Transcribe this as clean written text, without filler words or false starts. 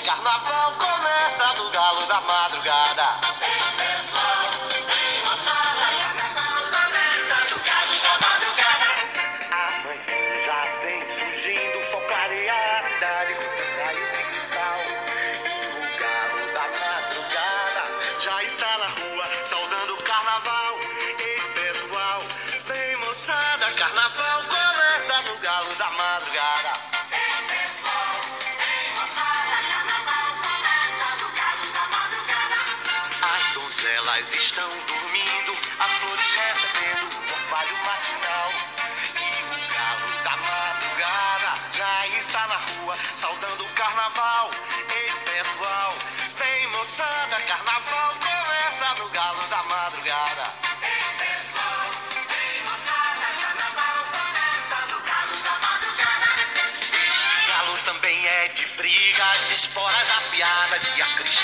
Carnaval começa no galo da madrugada. Vem pessoal, vem moçada, carnaval começa no galo da madrugada. Amanhã já vem surgindo, sol clarear a cidade com seus raios de cristal. E o galo da madrugada já está na rua, saudando o carnaval. Ei, pessoal, vem moçada, carnaval começa no galo da madrugada. Vem pessoal, vem moçada, carnaval começa no galo da madrugada. As donzelas estão dormindo, as flores recebendo o orvalho matinal. E o galo da madrugada já está na rua, saudando o carnaval. Ei, pessoal, vem moçada, carnaval começa no galo da madrugada. Vem pessoal, vem moçada, carnaval começa no galo da madrugada. Este galo também é de brigas, esporas afiadas e a crista